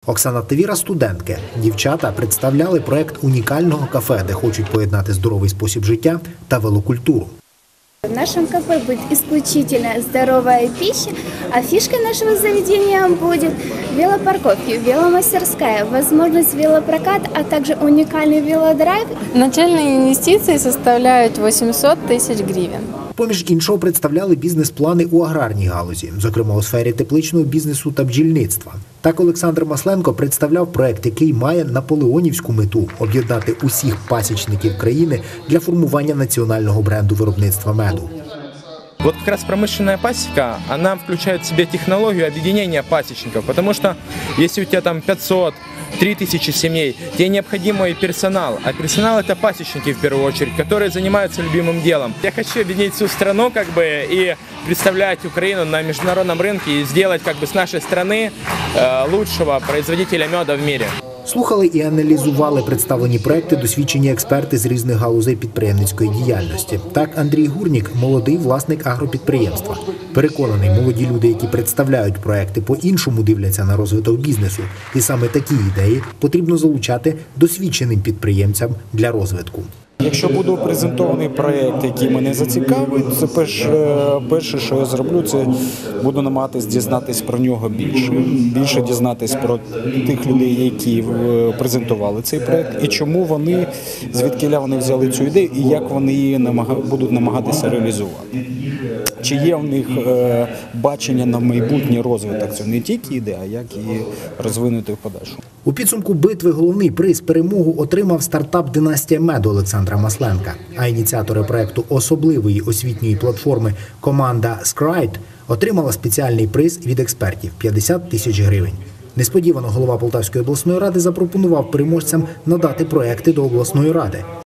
Оксана та Віра – студентки. Дівчата представляли проект унікального кафе, де хочуть поєднати здоровий спосіб життя та велокультуру. В нашем кафе будет исключительно здоровая пища, а фишкой нашего заведения будет велопарковки, веломастерская, возможность велопроката, а также уникальный велодрайв. Начальные инвестиции составляют 800 тысяч гривен. Поміж іншого представляли бізнес-плани у аграрній галузі, зокрема у сфері тепличного бізнесу та бджільництва. Так Олександр Масленко представляв проект, який має наполеонівську мету – об'єднати усіх пасічників країни для формування національного бренду виробництва меду. Вот как раз промышленная пасека, она включает в себя технологию объединения пасечников, потому что если у тебя там 500, 3000 семей, тебе необходимый персонал, а персонал это пасечники в первую очередь, которые занимаются любимым делом. Я хочу объединить всю страну и представлять Украину на международном рынке и сделать с нашей страны лучшего производителя меда в мире. Слухали і аналізували представлені проекти досвідчені експерти з різних галузей підприємницької діяльності. Так, Андрій Гурнік – молодий власник агропідприємства. Переконаний, молоді люди, які представляють проекти, по-іншому дивляться на розвиток бізнесу. І саме такі ідеї потрібно залучати досвідченим підприємцям для розвитку. Якщо буде презентований проєкт, який мене зацікавить, це перше, що я зроблю, це буду намагатись дізнатись про нього більше. Більше дізнатись про тих людей, які презентували цей проєкт, і чому вони, звідкиля вони взяли цю ідею, і як вони її будуть намагатися реалізувати. Чи є в них бачення на майбутній розвиток? Це не тільки ідея, а як її розвинути в подальшому. У підсумку битви головний приз перемогу отримав стартап «Династія меду» Олександра Масленка. А ініціатори проекту особливої освітньої платформи команда «Scrite» отримала спеціальний приз від експертів – 50 тисяч гривень. Несподівано голова Полтавської обласної ради запропонував переможцям надати проекти до обласної ради.